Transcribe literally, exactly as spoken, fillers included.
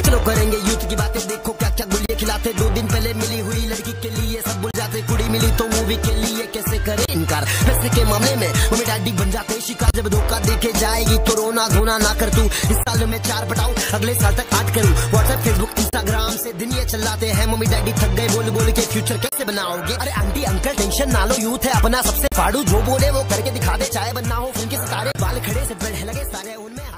चलो करेंगे यूथ की बातें, देखो क्या क्या गुलिये खिलाते। दो दिन पहले मिली हुई लड़की के लिए सब भूल जाते, कुड़ी मिली तो मूवी के लिए कैसे करे इनकार। पैसे के मामले में मम्मी डैडी बन जाते शिकार, जब धोखा देके जाएगी तो रोना धोना ना कर तू। इस साल में चार पटाऊ, अगले साल तक आठ करूँ। व्हाट्सएप फेसबुक इंस्टाग्राम से दिन ये चलाते हैं, मम्मी डैडी थक गए बोल बोल के फ्यूचर कैसे बनाओगे। अरे आंटी अंकल टेंशन ना लो, यूथ है अपना सबसे फाड़ू, जो बोले वो करके दिखा दे। चाहे बनना हो फिल्म के सितारे, बाल खड़े से लगे सारे उनमें